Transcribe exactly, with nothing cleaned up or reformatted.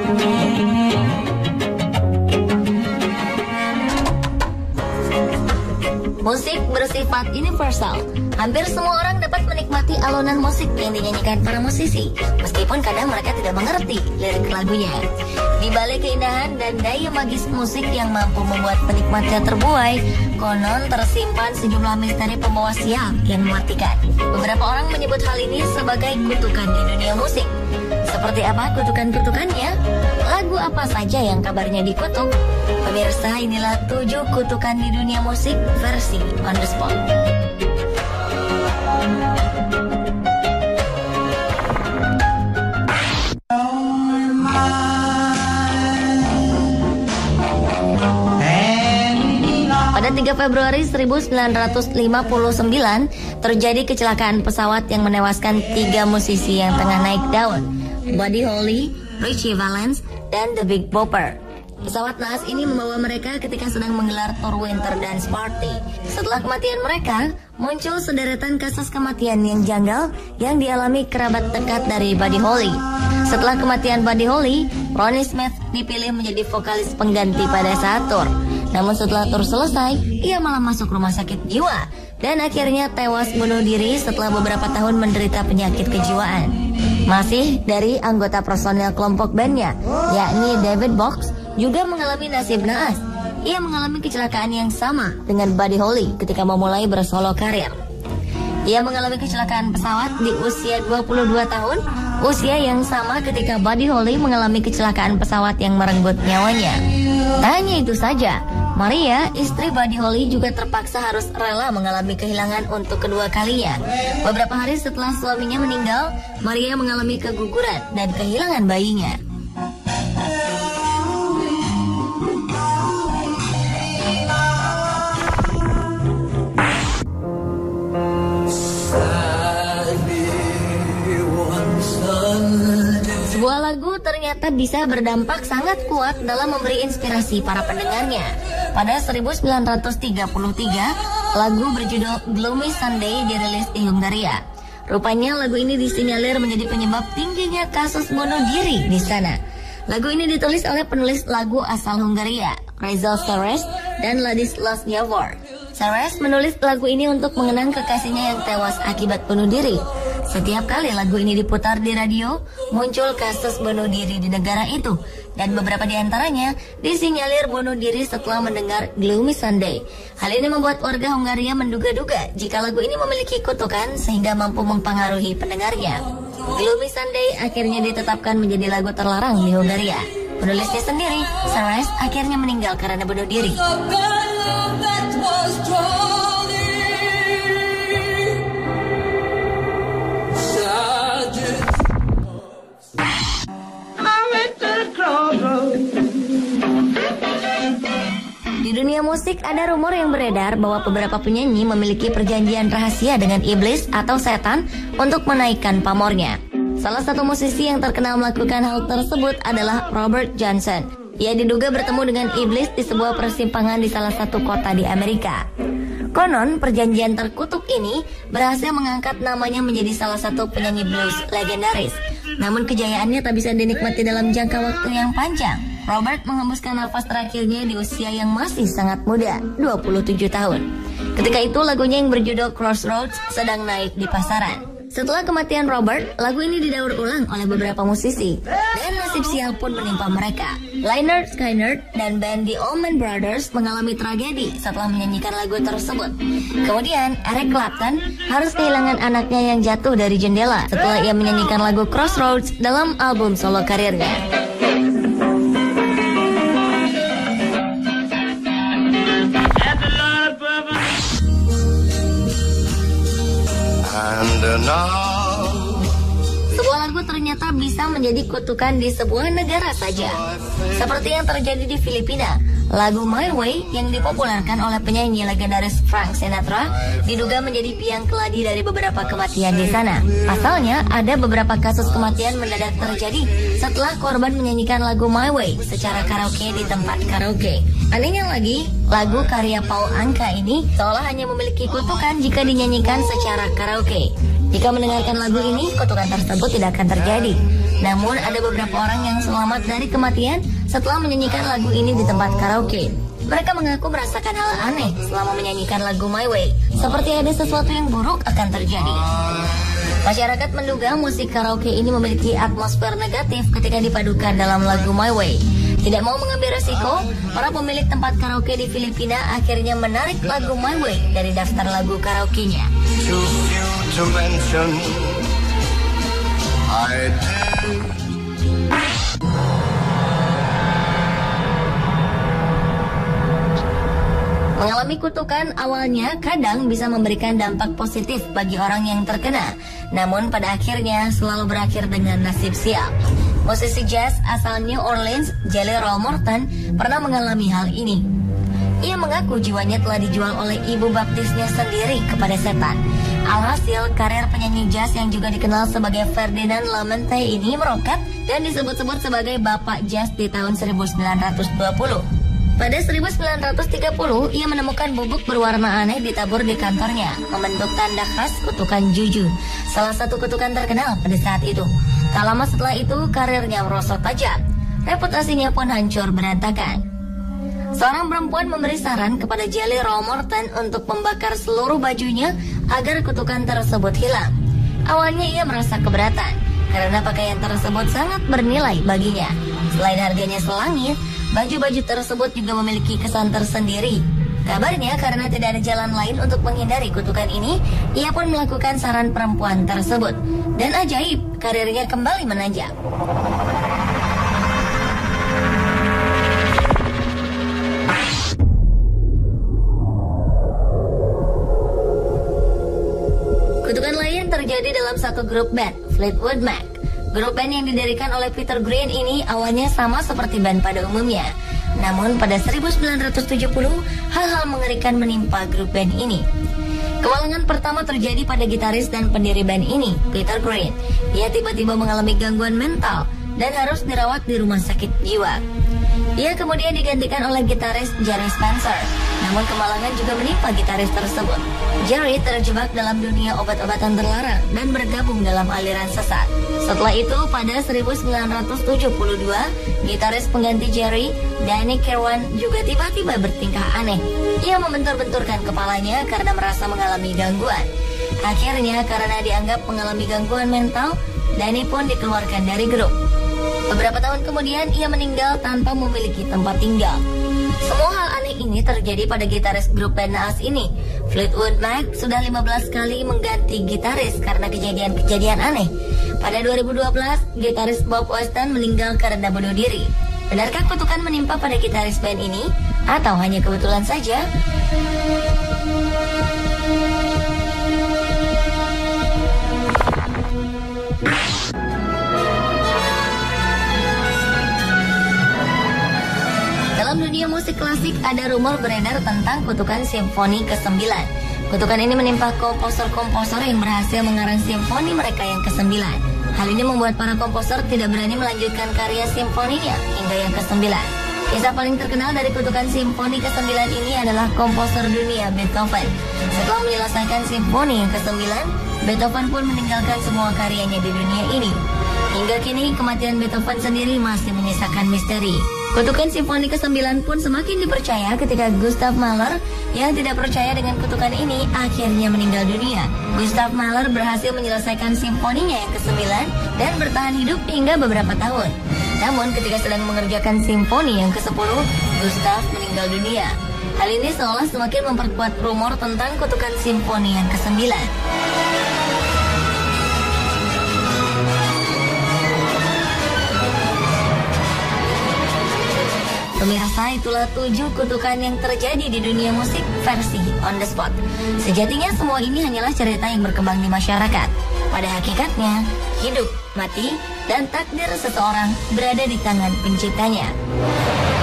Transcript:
Musik bersifat universal. Hampir semua orang dapat menikmati alunan musik yang dinyanyikan para musisi, meskipun kadang mereka tidak mengerti lirik lagunya. Di balik keindahan dan daya magis musik yang mampu membuat penikmatnya terbuai, konon tersimpan sejumlah misteri pembawa sial yang mematikan. Beberapa orang menyebut hal ini sebagai kutukan di dunia musik. Seperti apa kutukan-kutukannya? Lagu apa saja yang kabarnya dikutuk? Pemirsa, inilah tujuh kutukan di dunia musik versi on the spot. Pada tiga Februari seribu sembilan ratus lima puluh sembilan, terjadi kecelakaan pesawat yang menewaskan tiga musisi yang tengah naik daun, Buddy Holly, Ritchie Valens, dan The Big Bopper. Pesawat naas ini membawa mereka ketika sedang menggelar tour Winter Dance Party. Setelah kematian mereka, muncul sederetan kasus kematian yang janggal yang dialami kerabat dekat dari Buddy Holly. Setelah kematian Buddy Holly, Ronnie Smith dipilih menjadi vokalis pengganti pada saat tour. Namun setelah tour selesai, ia malah masuk rumah sakit jiwa dan akhirnya tewas bunuh diri setelah beberapa tahun menderita penyakit kejiwaan. Masih dari anggota personel kelompok bandnya, yakni David Box, juga mengalami nasib naas. Ia mengalami kecelakaan yang sama dengan Buddy Holly ketika memulai bersolo karir. Ia mengalami kecelakaan pesawat di usia dua puluh dua tahun, usia yang sama ketika Buddy Holly mengalami kecelakaan pesawat yang merenggut nyawanya. Tak hanya itu saja, Maria, istri Buddy Holly, juga terpaksa harus rela mengalami kehilangan untuk kedua kalinya. Beberapa hari setelah suaminya meninggal, Maria mengalami keguguran dan kehilangan bayinya. Sebuah lagu ternyata bisa berdampak sangat kuat dalam memberi inspirasi para pendengarnya. Pada seribu sembilan ratus tiga puluh tiga, lagu berjudul Gloomy Sunday dirilis di Hungaria. Rupanya lagu ini disinyalir menjadi penyebab tingginya kasus bunuh diri di sana. Lagu ini ditulis oleh penulis lagu asal Hungaria, Rizal Seres dan Ladislas Javor. Seres menulis lagu ini untuk mengenang kekasihnya yang tewas akibat bunuh diri. Setiap kali lagu ini diputar di radio, muncul kasus bunuh diri di negara itu. Dan beberapa di antaranya disinyalir bunuh diri setelah mendengar Gloomy Sunday. Hal ini membuat warga Hungaria menduga-duga jika lagu ini memiliki kutukan sehingga mampu mempengaruhi pendengarnya. Gloomy Sunday akhirnya ditetapkan menjadi lagu terlarang di Hungaria. Penulisnya sendiri, Seres, akhirnya meninggal karena bunuh diri. Di dunia musik ada rumor yang beredar bahwa beberapa penyanyi memiliki perjanjian rahasia dengan iblis atau setan untuk menaikkan pamornya. Salah satu musisi yang terkenal melakukan hal tersebut adalah Robert Johnson. Ia diduga bertemu dengan iblis di sebuah persimpangan di salah satu kota di Amerika. Konon, perjanjian terkutuk ini berhasil mengangkat namanya menjadi salah satu penyanyi blues legendaris. Namun kejayaannya tak bisa dinikmati dalam jangka waktu yang panjang. Robert menghembuskan nafas terakhirnya di usia yang masih sangat muda, dua puluh tujuh tahun. Ketika itu lagunya yang berjudul Crossroads sedang naik di pasaran. Setelah kematian Robert, lagu ini didaur ulang oleh beberapa musisi, dan nasib sial pun menimpa mereka. Lynyrd Skynyrd dan band The Allman Brothers mengalami tragedi setelah menyanyikan lagu tersebut. Kemudian, Eric Clapton harus kehilangan anaknya yang jatuh dari jendela setelah ia menyanyikan lagu Crossroads dalam album solo karirnya. Sebuah lagu ternyata bisa menjadi kutukan di sebuah negara saja. Seperti yang terjadi di Filipina. Lagu My Way yang dipopulerkan oleh penyanyi legendaris Frank Sinatra diduga menjadi biang keladi dari beberapa kematian di sana. Pasalnya, ada beberapa kasus kematian mendadak terjadi setelah korban menyanyikan lagu My Way secara karaoke di tempat karaoke. Anehnya lagi, lagu karya Paul Anka ini seolah hanya memiliki kutukan jika dinyanyikan secara karaoke. Jika mendengarkan lagu ini, kutukan tersebut tidak akan terjadi. Namun ada beberapa orang yang selamat dari kematian setelah menyanyikan lagu ini di tempat karaoke. Mereka mengaku merasakan hal aneh selama menyanyikan lagu My Way, seperti ada sesuatu yang buruk akan terjadi. Masyarakat menduga musik karaoke ini memiliki atmosfer negatif ketika dipadukan dalam lagu My Way. Tidak mau mengambil resiko, para pemilik tempat karaoke di Filipina akhirnya menarik lagu My Way dari daftar lagu karaoke-nya. Mengalami kutukan awalnya kadang bisa memberikan dampak positif bagi orang yang terkena, namun pada akhirnya selalu berakhir dengan nasib sial. Musisi jazz asal New Orleans, Jelly Roll Morton, pernah mengalami hal ini. Ia mengaku jiwanya telah dijual oleh ibu baptisnya sendiri kepada setan. Alhasil, karir penyanyi jazz yang juga dikenal sebagai Ferdinand Lamonte ini meroket dan disebut-sebut sebagai bapak jazz di tahun seribu sembilan ratus dua puluh. Pada seribu sembilan ratus tiga puluh, ia menemukan bubuk berwarna aneh ditabur di kantornya, membentuk tanda khas kutukan juju, salah satu kutukan terkenal pada saat itu. Tak lama setelah itu, karirnya merosot tajam. Reputasinya pun hancur berantakan. Seorang perempuan memberi saran kepada Jelly Roll Morton untuk membakar seluruh bajunya agar kutukan tersebut hilang. Awalnya ia merasa keberatan, karena pakaian tersebut sangat bernilai baginya. Selain harganya selangit, baju-baju tersebut juga memiliki kesan tersendiri. Kabarnya karena tidak ada jalan lain untuk menghindari kutukan ini, ia pun melakukan saran perempuan tersebut. Dan ajaib, karirnya kembali menanjak. Kutukan lain terjadi dalam satu grup band, Fleetwood Mac. Grup band yang didirikan oleh Peter Green ini awalnya sama seperti band pada umumnya. Namun pada seribu sembilan ratus tujuh puluh, hal-hal mengerikan menimpa grup band ini. Kemalangan pertama terjadi pada gitaris dan pendiri band ini, Peter Green. Ia tiba-tiba mengalami gangguan mental dan harus dirawat di rumah sakit jiwa. Ia kemudian digantikan oleh gitaris Jerry Spencer. Namun kemalangan juga menimpa gitaris tersebut. Jerry terjebak dalam dunia obat-obatan terlarang dan bergabung dalam aliran sesat. Setelah itu, pada seribu sembilan ratus tujuh puluh dua, gitaris pengganti Jerry, Danny Kirwan, juga tiba-tiba bertingkah aneh. Ia membentur-benturkan kepalanya karena merasa mengalami gangguan. Akhirnya, karena dianggap mengalami gangguan mental, Danny pun dikeluarkan dari grup. Beberapa tahun kemudian, ia meninggal tanpa memiliki tempat tinggal. Semua hal aneh ini terjadi pada gitaris grup band naas ini. Fleetwood Mac sudah lima belas kali mengganti gitaris karena kejadian-kejadian aneh. Pada dua ribu dua belas, gitaris Bob Weston meninggal karena bunuh diri. Benarkah kutukan menimpa pada gitaris band ini? Atau hanya kebetulan saja? Dalam dunia musik klasik ada rumor beredar tentang kutukan simfoni kesembilan. Kutukan ini menimpa komposer-komposer yang berhasil mengarang simfoni mereka yang kesembilan. Hal ini membuat para komposer tidak berani melanjutkan karya simfoninya hingga yang kesembilan. Kisah paling terkenal dari kutukan simfoni kesembilan ini adalah komposer dunia Beethoven. Setelah menyelesaikan simfoni yang kesembilan, Beethoven pun meninggalkan semua karyanya di dunia ini. Hingga kini kematian Beethoven sendiri masih menyisakan misteri. Kutukan simfoni kesembilan pun semakin dipercaya ketika Gustav Mahler yang tidak percaya dengan kutukan ini akhirnya meninggal dunia. Gustav Mahler berhasil menyelesaikan simfoninya yang kesembilan dan bertahan hidup hingga beberapa tahun. Namun ketika sedang mengerjakan simfoni yang kesepuluh, Gustav meninggal dunia. Hal ini seolah semakin memperkuat rumor tentang kutukan simfoni yang kesembilan. Pemirsa, itulah tujuh kutukan yang terjadi di dunia musik versi on the spot. Sejatinya semua ini hanyalah cerita yang berkembang di masyarakat. Pada hakikatnya, hidup, mati, dan takdir seseorang berada di tangan penciptanya.